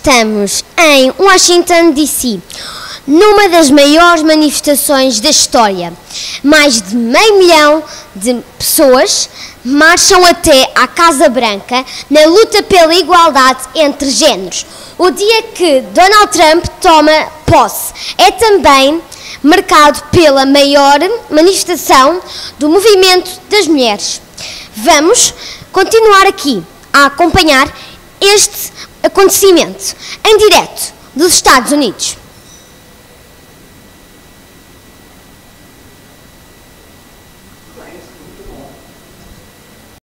Estamos em Washington, D.C., numa das maiores manifestações da história. Mais de 500 mil de pessoas marcham até à Casa Branca na luta pela igualdade entre géneros. O dia que Donald Trump toma posse é também marcado pela maior manifestação do movimento das mulheres. Vamos continuar aqui a acompanhar este acontecimento em direto dos Estados Unidos.